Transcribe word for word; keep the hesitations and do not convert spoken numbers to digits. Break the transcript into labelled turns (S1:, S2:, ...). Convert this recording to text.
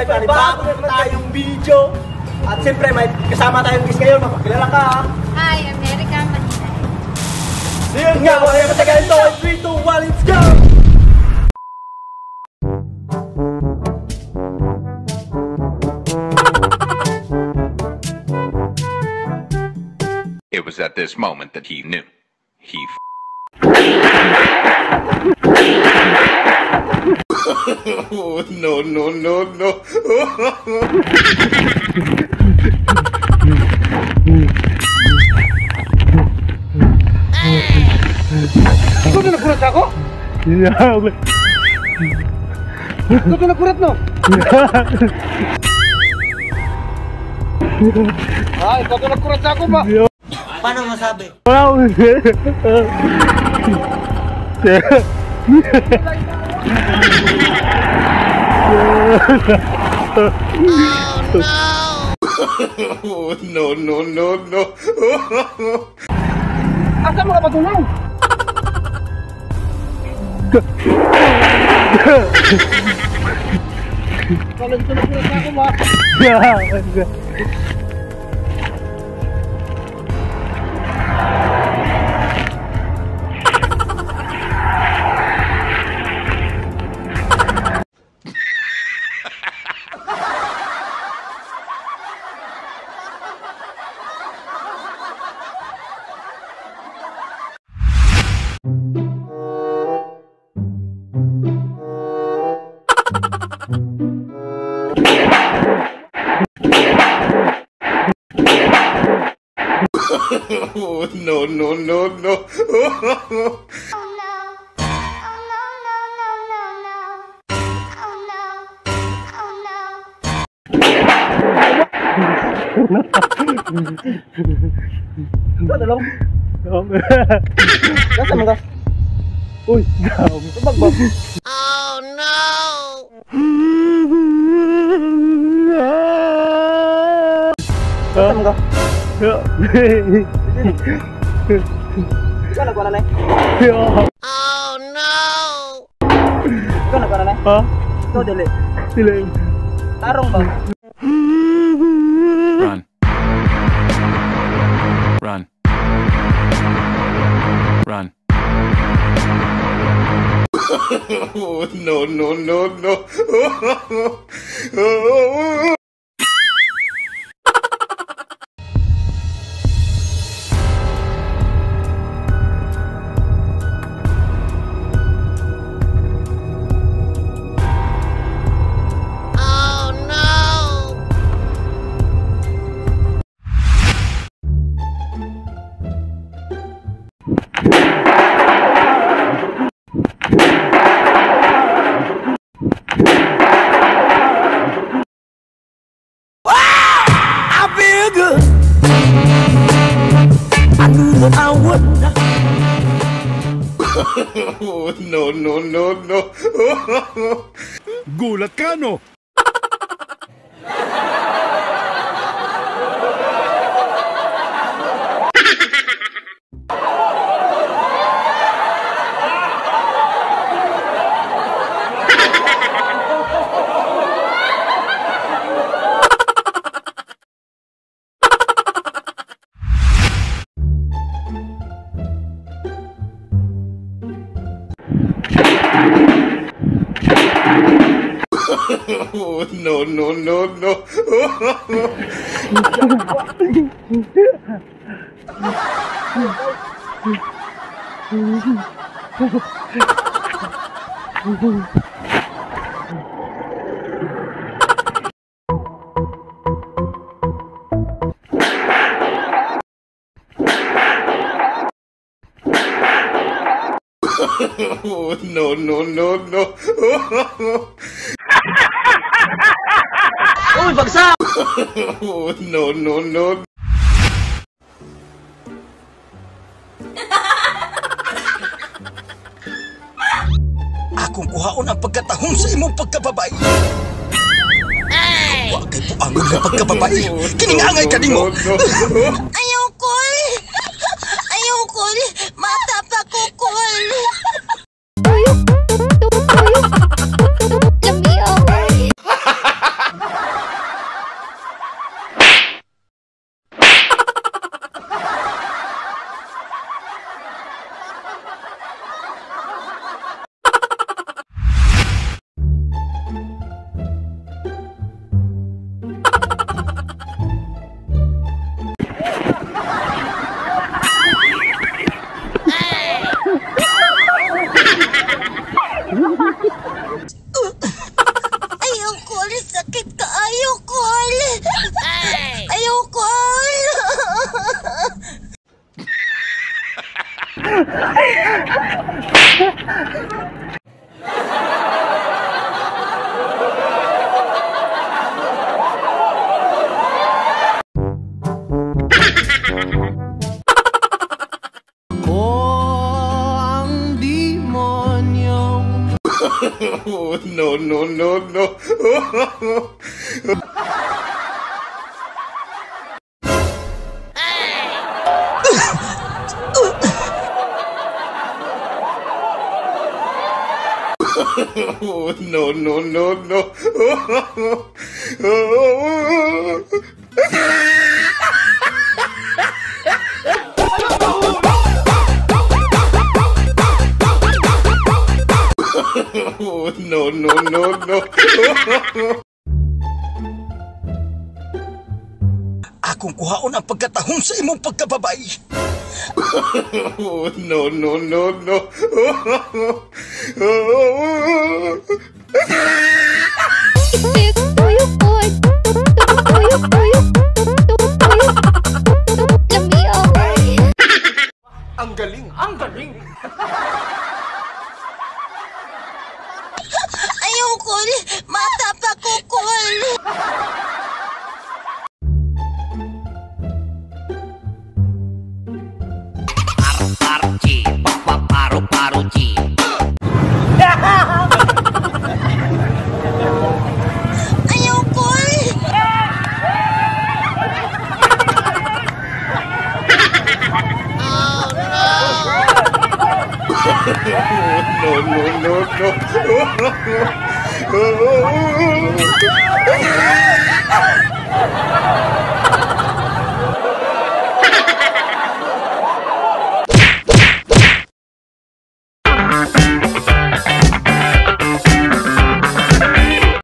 S1: panibago na naman tayong video. At siyempre, may kasama tayong guys ngayon. Mapakilala ka ha.
S2: Hi, I'm Erica Manila.
S1: Sige nga, wala yung matagal ito. three, two, one, let's go!
S3: It was at this moment that he knew. He f***.
S4: Oh, no, no, no, no.
S1: Ikaw na nakurat ako? Ikaw na nakurat, no? Ah, ikaw na nakurat ako ba? Paano masabi?
S5: Wow!
S4: Oh, no, no, no, no.
S1: Asa mga patulong? Kalau dito na pula ako ba?
S4: Oh, no, no, no, no.
S1: Ano lang? Nasa mga? Uy, bagbag.
S2: Oh no!
S1: Nasa mga? Ikaw nagwala na eh?
S2: Oh no!
S1: Ikaw nagwala na eh?
S5: Ha?
S1: Ikaw dili?
S5: Dili.
S1: Tarong ba?
S3: Run. Run. Run.
S4: Oh, no, no, no, no. Oh, no, no, no, no.
S3: Gulat ka, no?
S4: Oh, no, no, no, no. Oh, no, no, no, no.
S1: Uy, bagsak!
S4: Oh, no, no, no.
S6: Akong kuhaon ang pagkatahong sa imong pagkababay.
S2: Ay!
S6: Wa kay puangon nga pagkababay. Kiningangay ka nimo.
S2: Ayaw ko! Ayaw ko! Mata pa ko ko!
S4: Oh, no, no, no, no. Oh, no, no, no, no. Oh, no, no, no, no.
S6: Akong kuhaon ang pagkatahong sa imong pagkababay.
S4: Oh, no, no, no, no.
S1: Ang galing! Ang galing!
S2: Ayaw, Kol. Mata pa ko, Kol.
S5: Paru-paru-chi, paru-paru-chi.
S2: Ayaw, Kol.
S4: No, no, no, no.